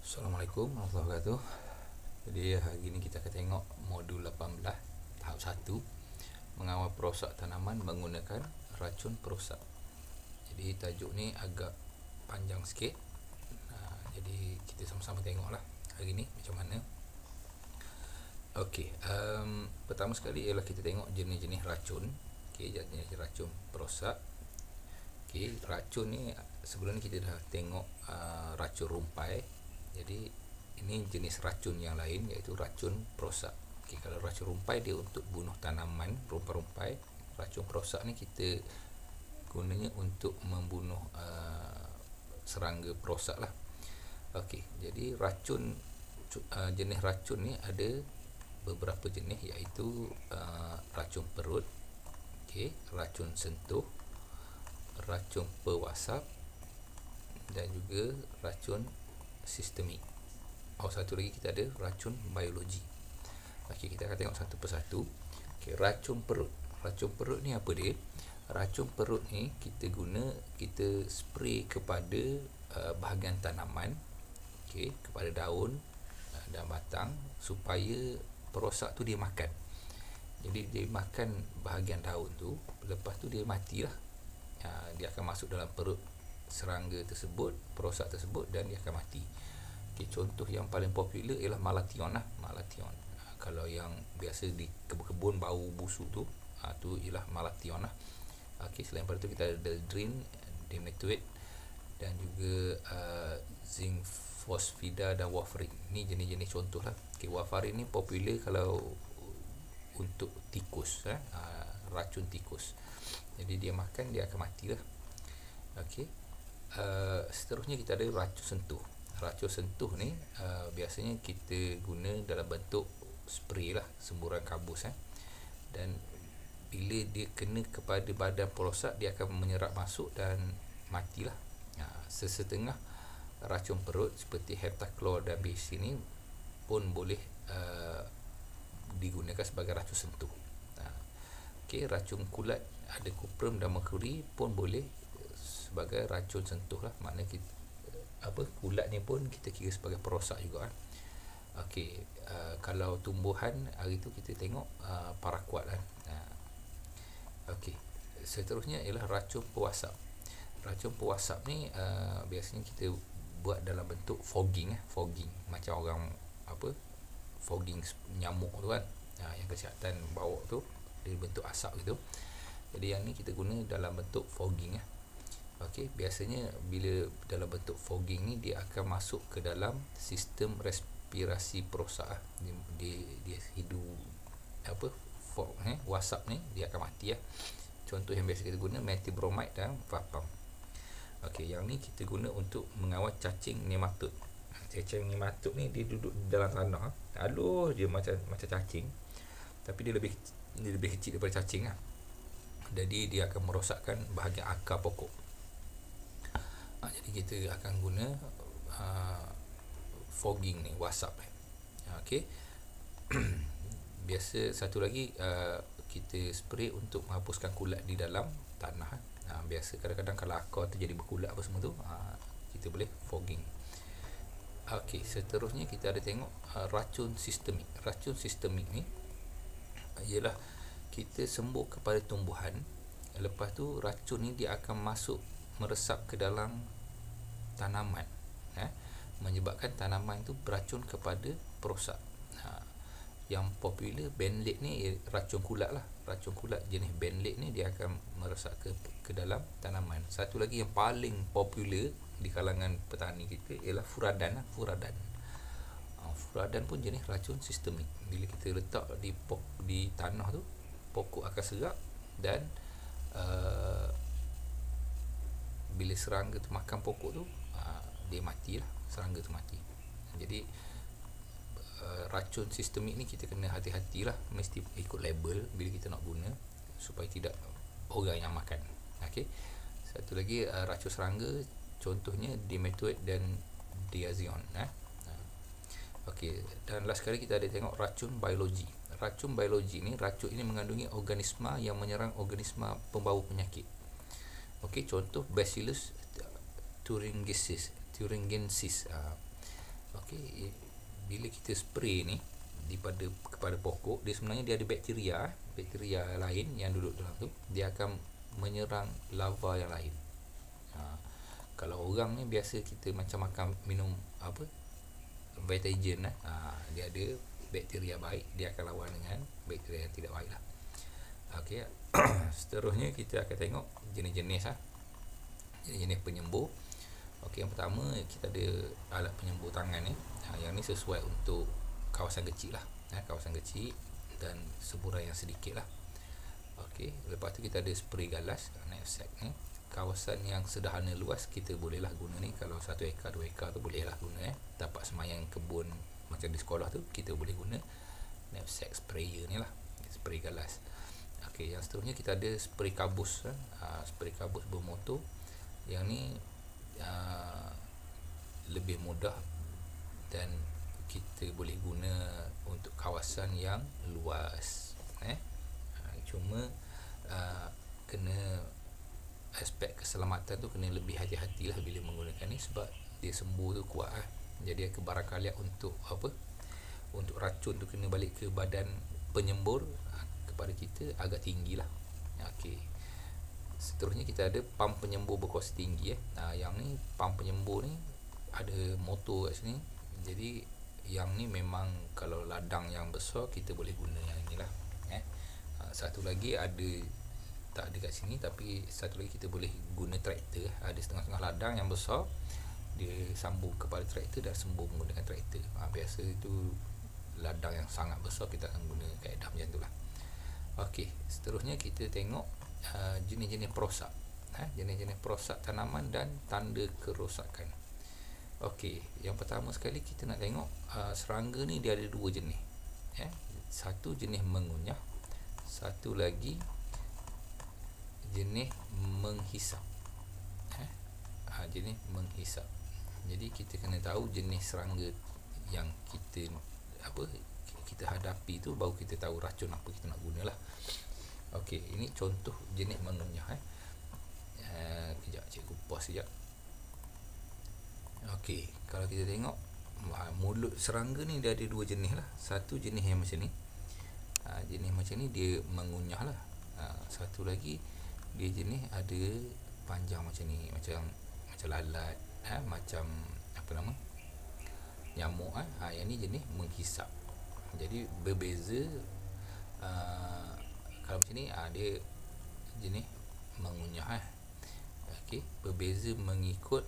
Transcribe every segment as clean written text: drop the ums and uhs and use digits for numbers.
Assalamualaikum warahmatullahi wabarakatuh. Jadi hari ini kita akan tengok modul 18 tahap 1, mengawal perosak tanaman menggunakan racun perosak. Jadi tajuk ni agak panjang sikit. Jadi kita sama-sama tengoklah hari ni macam mana. Okey, pertama sekali ialah kita tengok jenis-jenis racun. Okey, jenis racun perosak. Okey, racun ni sebelum ni kita dah tengok racun rumpai. Jadi ini jenis racun yang lain, iaitu racun perosak. Okey, kalau racun rumpai dia untuk bunuh tanaman, rumpai-rumpai. Racun perosak ni kita gunanya untuk membunuh serangga perosak lah. Okey, jadi racun jenis racun ni ada beberapa jenis, iaitu racun perut, okey, racun sentuh, racun pewasap dan juga racun sistemik. Satu lagi kita ada racun biologi. Okey, kita akan tengok satu persatu. Okey, racun perut. Racun perut ni apa dia? Racun perut ni kita spray kepada bahagian tanaman, okey, kepada daun dan batang, supaya perosak tu dia makan. Jadi dia makan bahagian daun tu, lepas tu dia matilah. Dia akan masuk dalam perut serangga tersebut, perosak tersebut, dan dia akan mati. Okay, contoh yang paling popular ialah malation lah. Malation. Kalau yang biasa di kebun-kebun bau busuk tu, tu ialah malation lah. Okay, selain daripada tu kita ada Daldrin, Dimethoate dan juga zinc phosphida dan warfarin. Ni jenis-jenis contoh lah. Okay, warfarin ni popular kalau untuk tikus, racun tikus. Jadi dia makan, dia akan matilah. Okey. Seterusnya kita ada racun sentuh. Racun sentuh ni biasanya kita guna dalam bentuk spray lah, semburan kabus, dan bila dia kena kepada badan perosak, dia akan menyerap masuk dan matilah. Sesetengah racun perut seperti heptachlor dan bacin ni pun boleh digunakan sebagai racun sentuh. Okey, racun kulat ada kuprum dan merkuri pun boleh sebagai racun sentuh lah. Maknanya kita kulat ni pun kita kira sebagai perosak juga. Okey, kalau tumbuhan hari tu kita tengok paraquat kan. Okey, seterusnya ialah racun pewasap. Racun pewasap ni biasanya kita buat dalam bentuk fogging, fogging macam orang fogging nyamuk tu kan, yang kesihatan bawa tu dia bentuk asap gitu. Jadi yang ni kita guna dalam bentuk fogging. Okey, biasanya bila dalam bentuk fogging ni dia akan masuk ke dalam sistem respirasi perosak. Dia hidup wasap ni dia akan mati . Contoh yang biasa kita guna methyl bromide dan vapam. Okey, yang ni kita guna untuk mengawal cacing nematod. Cacing nematod ni dia duduk dalam tanah, halus je macam cacing, tapi dia lebih kecil daripada cacing lah. Jadi dia akan merosakkan bahagian akar pokok. Jadi kita akan guna fogging ni, wasap. Okey. Biasa satu lagi kita spray untuk menghapuskan kulat di dalam tanah. Biasa kadang-kadang kalau akar terjadi berkulat apa semua tu, kita boleh fogging. Okey, seterusnya kita ada tengok racun sistemik. Racun sistemik ni ialah kita sembuh kepada tumbuhan, lepas tu racun ni dia akan masuk meresap ke dalam tanaman, menyebabkan tanaman tu beracun kepada perosak. Yang popular benlate ni racun kulat lah. Racun kulat jenis benlate ni dia akan meresap ke dalam tanaman. Satu lagi yang paling popular di kalangan petani kita ialah furadan. Furadan pun jenis racun sistemik. Bila kita letak di tanah tu, pokok akan serap, dan bila serangga tu makan pokok tu, dia matilah, serangga tu mati. Jadi racun sistemik ni kita kena hati-hatilah, mesti ikut label bila kita nak guna supaya tidak orang yang makan. Okey. Satu lagi racun serangga, contohnya Dimethoate dan Diazion. Okey, dan last sekali kita ada tengok racun biologi. Racun biologi ni, racun ini mengandungi organisma yang menyerang organisma pembawa penyakit. Okey, contoh Bacillus thuringiensis. Okey, bila kita spray ni kepada pokok, dia sebenarnya dia ada bakteria lain yang duduk dalam tu, dia akan menyerang larva yang lain. Kalau orang ni biasa kita macam makan minum Vitagen dia ada bakteria baik, dia akan lawan dengan bakteria yang tidak baik lah. Okey. Seterusnya kita akan tengok jenis-jenis jenis-jenis penyembur. Okey, yang pertama kita ada alat penyembur tangan ni. Yang ni sesuai untuk kawasan kecil lah, kawasan kecil dan semburan yang sedikit lah. Okey, lepas tu kita ada spray galas, knapsack ni. Kawasan yang sederhana luas kita bolehlah guna ni. Kalau 1 ekar 2 ekar tu bolehlah guna tapak semayang kebun macam di sekolah tu, kita boleh guna knapsack sprayer ni lah, spray galas. Okey, yang seterusnya kita ada spray kabus, spray kabus bermotor. Yang ni lebih mudah dan kita boleh guna untuk kawasan yang luas. Cuma kena aspek keselamatan tu kena lebih hati-hatilah bila menggunakan ni, sebab dia sembur tu kuat jadi kebarakalian untuk untuk racun tu kena balik ke badan penyembur kepada kita agak tinggi lah. Okey, seterusnya kita ada pam penyembur berkuasa tinggi. Yang ni pam penyembur ni ada motor kat sini, jadi yang ni memang kalau ladang yang besar kita boleh guna yang ni lah. Satu lagi ada, tak ada kat sini, tapi satu lagi kita boleh guna traktor. Ada setengah-setengah ladang yang besar, dia sambung kepada traktor dan sembur menggunakan traktor. Biasa itu ladang yang sangat besar kita akan guna kaedah macam tu lah. Okey, seterusnya kita tengok jenis-jenis perosak, jenis-jenis perosak tanaman dan tanda kerosakan. Okey, yang pertama sekali kita nak tengok serangga ni dia ada 2 jenis. Satu jenis mengunyah, satu lagi jenis menghisap. Jenis menghisap. Jadi kita kena tahu jenis serangga yang kita hadapi tu, baru kita tahu racun apa kita nak gunalah. Okey, ini contoh jenis mengunyah. Kejap cikgu pause sekejap. Okey, kalau kita tengok mulut serangga ni dia ada 2 jenis lah. Satu jenis yang macam ni, jenis macam ni dia mengunyah lah. Satu lagi dia jenis ada panjang macam ni, macam lalat, macam nyamuk. Yang ni jenis menghisap. Jadi berbeza. Kalau macam ni dia jenis mengunyah. Okey, berbeza mengikut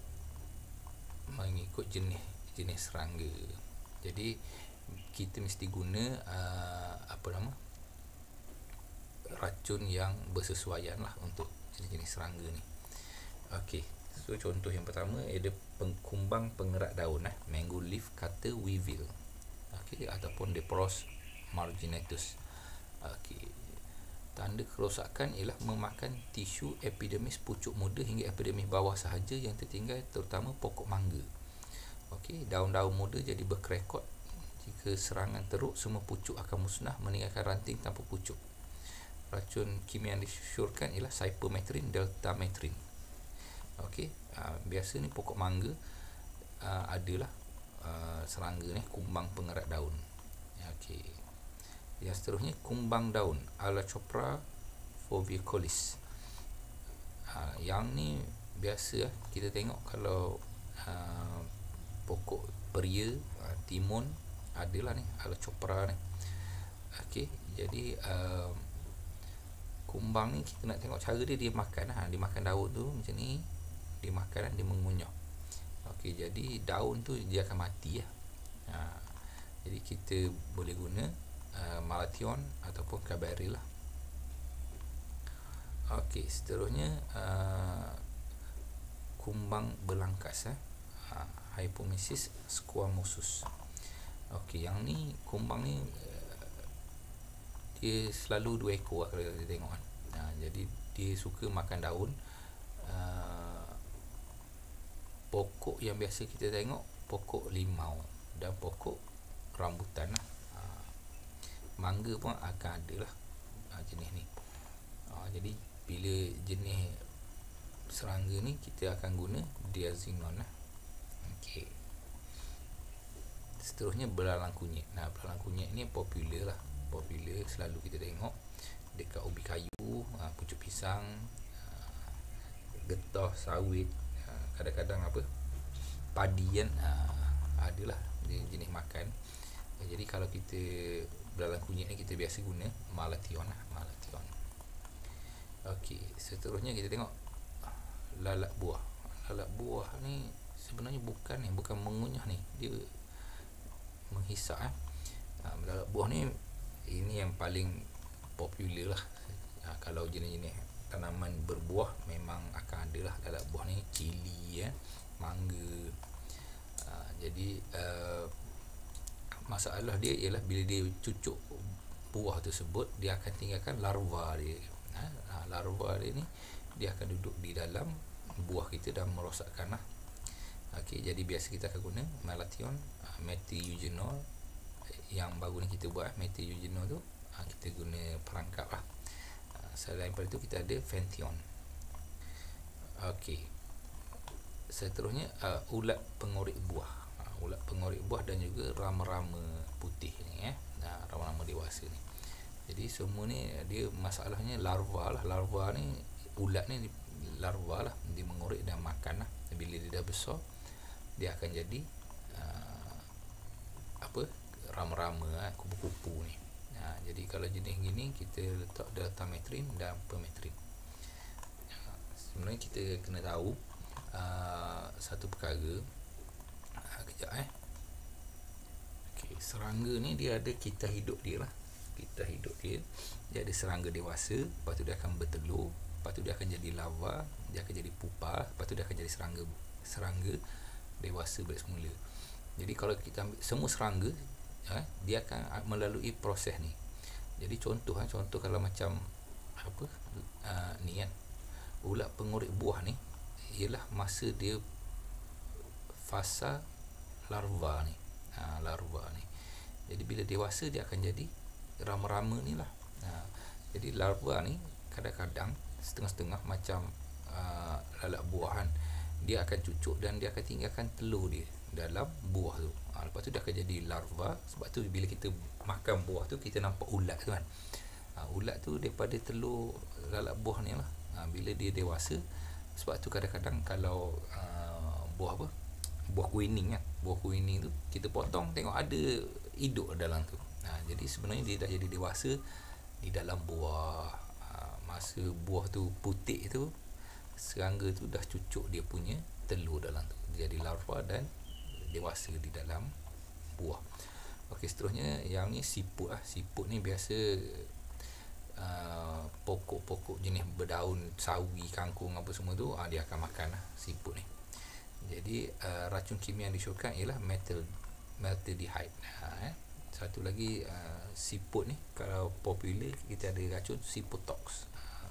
jenis serangga. Jadi kita mesti guna racun yang bersesuaian lah untuk jenis-jenis serangga ni. Okey, so contoh yang pertama ada kumbang pengerat daun, mango leaf cutter weevil. Okey, ataupun Dipros marginatus. Okey, tanda kerosakan ialah memakan tisu epidermis pucuk muda hingga epidermis bawah sahaja yang tertinggal, terutama pokok mangga. Okey, daun-daun muda jadi berkerekot. Jika serangan teruk, semua pucuk akan musnah meninggalkan ranting tanpa pucuk. Racun kimia yang disyorkan ialah cypermethrin deltametrin. Okey, biasa ni pokok mangga adalah serangga ni kumbang pengerat daun. Okey, yang seterusnya kumbang daun Alachopra foveocolis. Yang ni biasa kita tengok kalau pokok peria, timun, adalah ni Alachopra ni. Okey, jadi kumbang ni kita nak tengok cara dia makan. Dia makan daun tu macam ni, dia makan, dia mengunyah. Okey, jadi daun tu dia akan mati lah. Jadi kita boleh guna Malathion ataupun Cabarrhil lah. Okey, seterusnya kumbang belangkas, Hypomysis squamosus. Okey, yang ni kumbang ni dia selalu 2 ekor kalau kita tengok kan. Jadi dia suka makan daun. Pokok yang biasa kita tengok pokok limau dan pokok rambutan lah. Mangga pun akan ada lah jenis ni. Jadi bila jenis serangga ni kita akan guna diazinon lah. Okey. seterusnya belalang kunyit. Belalang kunyit ni popular lah, popular, selalu kita tengok dekat ubi kayu, pucuk pisang, getah sawit, kadang-kadang apa, padi kan, adalah jenis makan. Jadi kalau kita belalang kunyit ni kita biasa guna malation lah, malation. Okey, seterusnya kita tengok lalat buah. Lalat buah ni sebenarnya bukan mengunyah ni, dia menghisap. Lalat buah ni ini yang paling popular lah. Kalau jenis-jenis tanaman berbuah memang akan ada lah lalat buah ni, cili mangga. Jadi masalah dia ialah bila dia cucuk buah tersebut, dia akan tinggalkan larva dia. Larva dia ni dia akan duduk di dalam buah kita dan merosakkan lah. Okey, jadi biasa kita akan guna malation, methi-eugenol. Yang baru ni kita buat methi-eugenol tu, kita guna perangkap lah. Selain daripada itu kita ada fenthion. Okey, seterusnya ulat pengorek buah. Ulat pengorek buah dan juga rama-rama putih ni, rama-rama dewasa ni. Jadi semua ni dia masalahnya larva lah. Larva ni, ulat ni larva lah, dia mengorek dan makan lah. Bila dia dah besar, dia akan jadi rama-rama, kupu-kupu ni. Jadi kalau jenis gini kita letak deltametrin dan permetrin. Sebenarnya kita kena tahu satu perkara. Kejap Okey, serangga ni dia ada kisah hidup dia lah. Kisah hidup dia ada serangga dewasa, lepas tu dia akan bertelur, lepas tu dia akan jadi larva, dia akan jadi pupa, lepas tu dia akan jadi serangga dewasa balik semula. Jadi kalau kita ambil semua serangga, dia akan melalui proses ni. Jadi contoh kalau macam ni kan, ulat pengorek buah ni ialah masa dia fasa larva ni. Larva ni. Jadi bila dewasa dia akan jadi rama-rama ni lah. Jadi larva ni kadang-kadang setengah-setengah macam lalat buah kan. Dia akan cucuk dan dia akan tinggalkan telur dia dalam buah tu. Lepas tu dia akan jadi larva. Sebab tu bila kita makan buah tu kita nampak ulat tu kan. Ulat tu daripada telur lalat buah ni lah. Bila dia dewasa, sebab tu kadang-kadang kalau buah kuning kan, buah kuning tu kita potong tengok ada hidup dalam tu. Jadi sebenarnya dia dah jadi dewasa di dalam buah. Masa buah tu putih tu, serangga tu dah cucuk dia punya telur dalam tu, dia jadi larva dan dewasa di dalam buah. Okey, seterusnya yang ni siput lah. Siput ni biasa pokok-pokok jenis berdaun, sawi, kangkung apa semua tu, dia akan makan lah siput ni. Jadi racun kimia yang disyorkan ialah metaldehyde. Satu lagi siput ni kalau popular kita ada racun sipotox.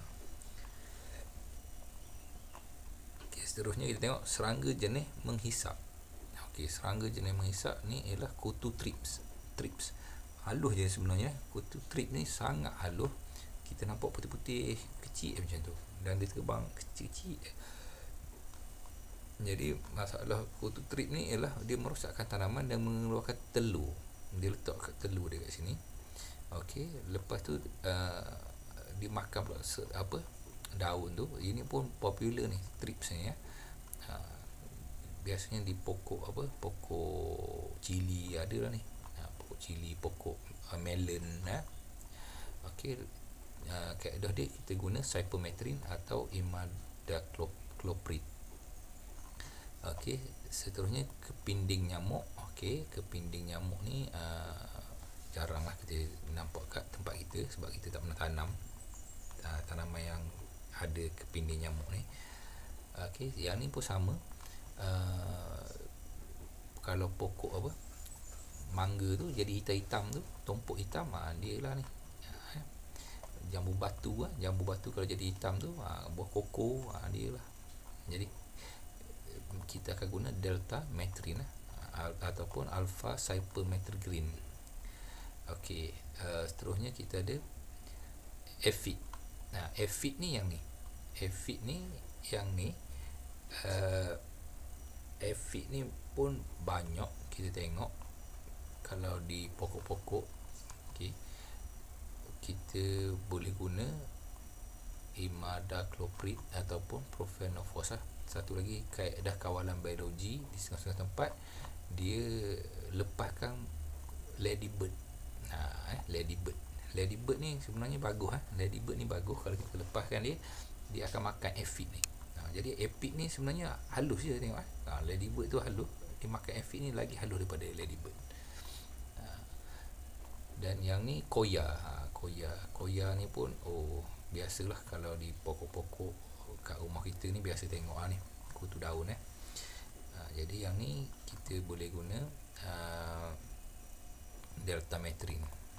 Okey, seterusnya kita tengok serangga jenis menghisap. Okey, serangga jenis menghisap ni ialah kutu trips. Halus je sebenarnya. Kutu trips ni sangat halus. Kita nampak putih-putih kecil macam tu dan dia terbang kecil-kecil. Jadi masalah kutu trip ni ialah dia merosakkan tanaman dan mengeluarkan telur. Dia letak telur dia kat sini. Okey, lepas tu dia makan pula daun tu. Ini pun popular ni, trips ni biasanya di pokok pokok cili ada lah ni. Pokok cili, pokok melon Okey, kaedah dia kita guna cypermethrin atau imidacloprid. Okey, seterusnya kepinding nyamuk. Okey, kepinding nyamuk ni jaranglah kita nampak kat tempat kita sebab kita tak pernah tanam tanaman yang ada kepinding nyamuk ni. Okey, yang ni pun sama. Kalau pokok mangga tu jadi hitam-hitam tu, tumpuk hitam, dia lah ni. Jambu batu kalau jadi hitam tu, buah koko, dia lah. Jadi kita akan guna delta metrin ataupun alpha cypermethrin. Okey, seterusnya kita ada aphid. Aphid ni yang ni. Aphid ni pun banyak kita tengok kalau di pokok-pokok, okey, kita boleh guna imidacloprid ataupun profenofos lah. Satu lagi kaedah kawalan biologi di setengah-setengah tempat dia lepaskan ladybird. Ladybird ni sebenarnya bagus ladybird ni bagus kalau kita lepaskan dia akan makan aphid ni. Jadi aphid ni sebenarnya halus je tengok ladybird tu halus, dia makan aphid ni lagi halus daripada ladybird. Dan yang ni koya. Koya ni pun biasalah kalau di pokok-pokok kat rumah kita ni biasa tengok ni kutu daun jadi yang ni kita boleh guna deltametrin.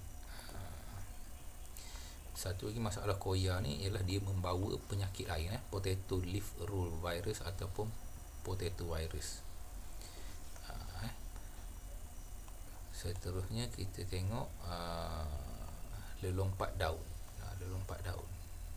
Satu lagi masalah koya ni ialah dia membawa penyakit lain potato leaf roll virus ataupun potato virus. Seterusnya kita tengok lelompat daun. Lelompat daun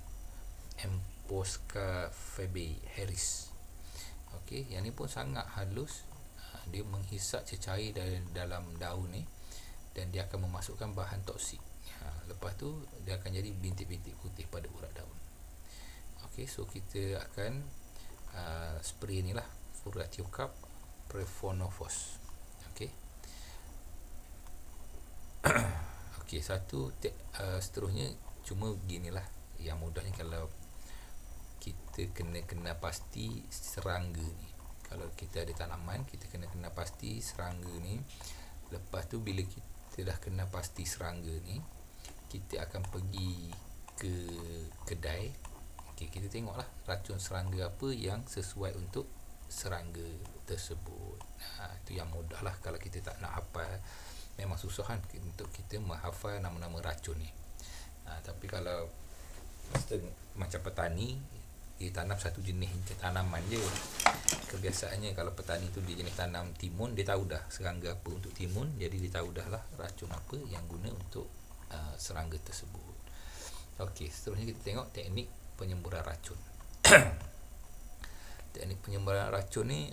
Emposca fabae Harris. Okey, yang ni pun sangat halus. Dia menghisap cecair dalam daun ni dan dia akan memasukkan bahan toksik. Lepas tu dia akan jadi bintik-bintik putih pada urat daun. Okey, so kita akan spray ni lah, Furatiocap profenofos. Okey. Okey, seterusnya cuma beginilah yang mudahnya kalau kita kena pasti serangga ni. Kalau kita ada tanaman, kita kena pasti serangga ni. Lepas tu bila kita dah kena pasti serangga ni, kita akan pergi ke kedai. Okey, kita tengoklah racun serangga apa yang sesuai untuk serangga tersebut. Itu yang mudahlah kalau kita tak nak hafal. Memang susah kan untuk kita menghafal nama-nama racun ni. Tapi kalau macam petani, dia tanam satu jenis tanaman je. Kebiasaannya kalau petani tu dia jenis tanam timun, dia tahu dah serangga apa untuk timun, jadi dia tahu dah lah racun apa yang guna untuk serangga tersebut. Okey, seterusnya kita tengok teknik penyemburan racun. Teknik penyemburan racun ni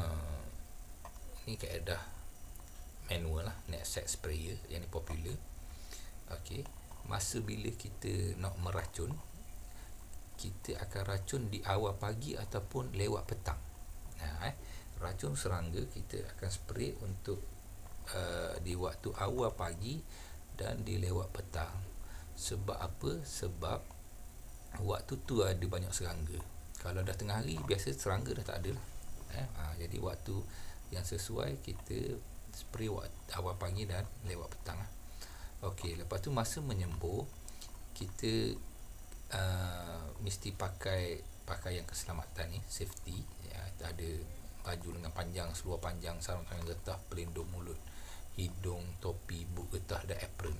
ni kaedah manual lah, knapsack sprayer yang ni popular. Okey, masa bila kita nak meracun, kita akan racun di awal pagi ataupun lewat petang. Racun serangga kita akan spray untuk di waktu awal pagi dan di lewat petang. Sebab apa? Sebab waktu tu ada banyak serangga. Kalau dah tengah hari, biasa serangga dah tak ada lah. Jadi waktu yang sesuai kita spray awal pagi dan lewat petang. Okey, lepas tu masa menyembur kita mesti pakai pakaian keselamatan ni, safety ya, ada baju lengan panjang, seluar panjang, sarung tangan getah, pelindung mulut, hidung, topi, boot getah dan apron.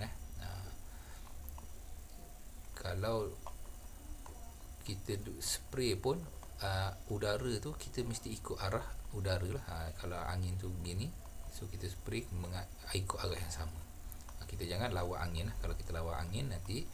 Kalau kita spray pun udara tu kita mesti ikut arah udara lah. Kalau angin tu begini, so kita spray ikut arah yang sama. Kita jangan lawan angin lah. Kalau kita lawan angin nanti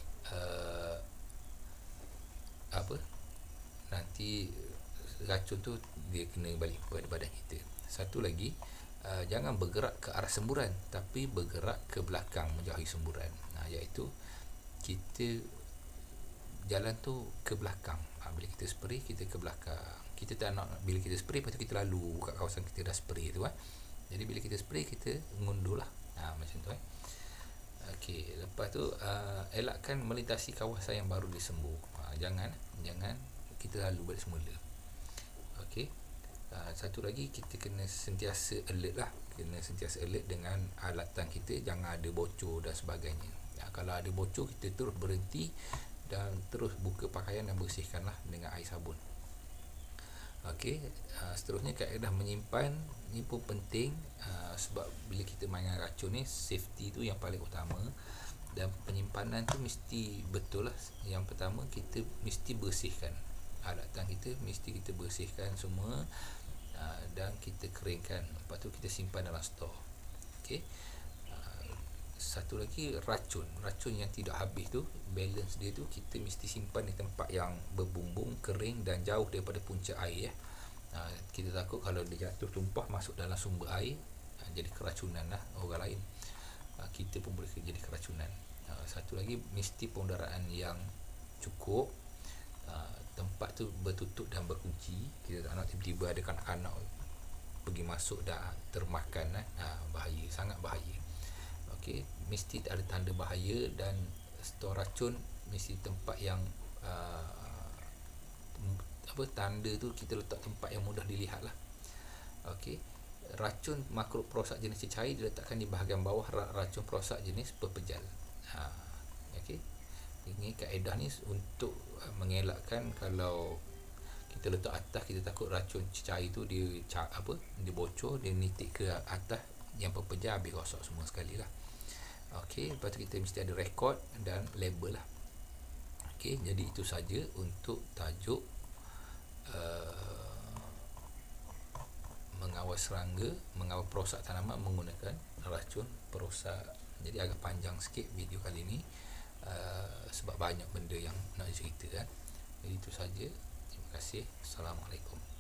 nanti racun tu dia kena balik kepada badan kita. Satu lagi, jangan bergerak ke arah semburan, tapi bergerak ke belakang menjauhi semburan. Iaitu kita jalan tu ke belakang. Bila kita spray, kita ke belakang. Kita tak nak bila kita spray lepas tu kita lalu kat kawasan kita dah spray tu. Jadi bila kita spray, kita ngundur lah. Macam tu. Okey, lepas tu elakkan melintasi kawasan yang baru disembur. Jangan kita lalu balik semula. Okey. Satu lagi, kita kena sentiasa alert lah. Kena sentiasa alert dengan alatan kita, jangan ada bocor dan sebagainya. Kalau ada bocor, kita terus berhenti dan terus buka pakaian dan bersihkanlah dengan air sabun. Okey, seterusnya kaedah menyimpan ni pun penting, sebab bila kita mainkan racun ni, safety tu yang paling utama dan penyimpanan tu mesti betul lah. Yang pertama, kita mesti bersihkan alatan kita, mesti kita bersihkan semua dan kita keringkan. Lepas tu kita simpan dalam stor. Okey. Satu lagi, racun yang tidak habis tu, balance dia tu kita mesti simpan di tempat yang berbumbung, kering dan jauh daripada punca air. Kita takut kalau dia jatuh tumpah masuk dalam sumber air, jadi keracunan lah orang lain, kita pun boleh jadi keracunan. Satu lagi, mesti pengudaraan yang cukup. Tempat tu bertutup dan berkunci. Kita tak nak tiba-tiba ada kanak-kanak pergi masuk dah termakan, bahaya, sangat bahaya. Okey, mesti ada tanda bahaya, dan stor racun mesti tempat yang tanda tu kita letak tempat yang mudah dilihat lah. Okey, racun makhluk perosak jenis cecair diletakkan di bahagian bawah racun perosak jenis pepejal. Okey, ini kaedah ni untuk mengelakkan kalau kita letak atas, kita takut racun cecair tu dia bocor, dia nitik ke atas yang pepejal, habis rosak semua sekali lah. Okey, lepas tu kita mesti ada rekod dan label lah. Okey, jadi itu saja untuk tajuk mengawal serangga, mengawal perosak tanaman menggunakan racun perosak. Jadi agak panjang sikit video kali ni, sebab banyak benda yang nak cerita kan. Jadi itu saja. Terima kasih. Assalamualaikum.